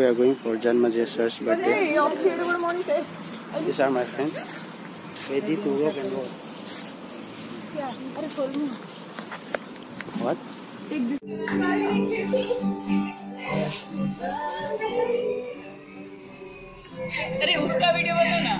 we are going for Janmejay sir's birthday. These are my friends. Ready to walk and walk. What? अरे उसका video बनो ना.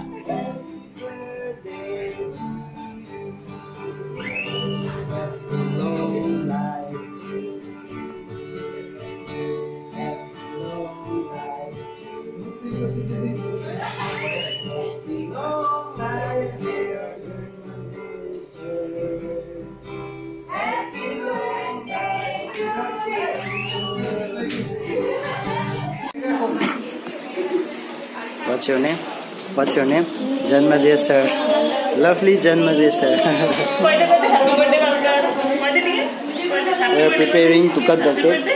What's your name? What's your name? Janmejay sir. Lovely Janmejay sir. We are preparing to cut the cake.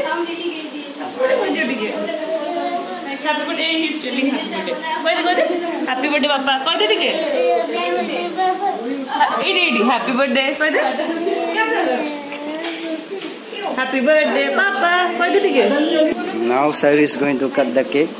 Happy birthday, he's telling happy birthday. Happy birthday, Papa. Happy birthday. Happy birthday, Papa. Now sir is going to cut the cake.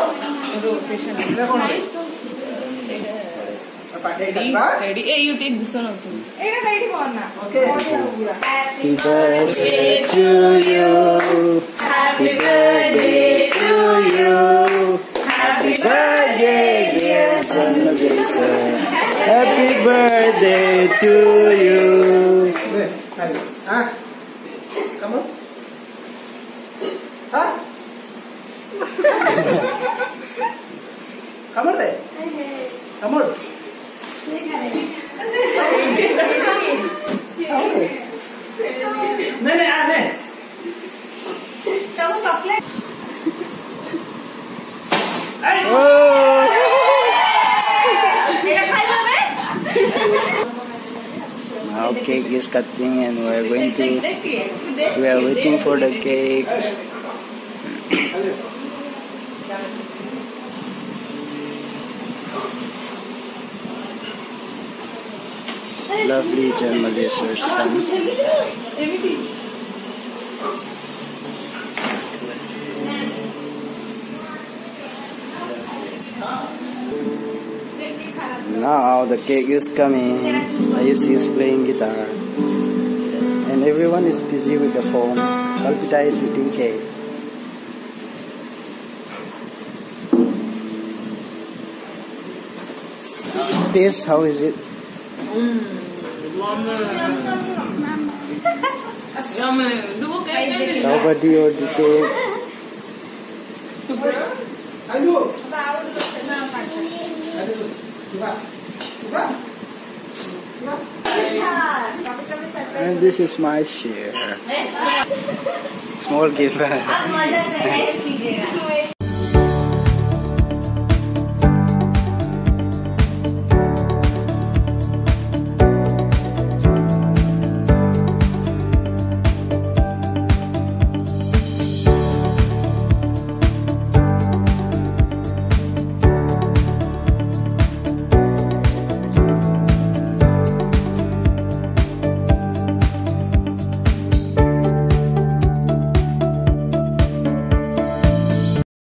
Ready? Hey, you take this one also. Okay. Happy birthday to you. Happy birthday to you. Happy birthday, dear Janmejay sir. Happy birthday to you. Come on. Huh? Come on there. Come on. नहीं आने chocolate Now cake is cutting and we are waiting for the cake. Lovely Janmejay sir's son. Now the cake is coming. Ayushi is playing guitar. And everyone is busy with the phone. Kalpita is eating cake. Taste, how is it? Saubadi or the cake? And this is my share. Small gift.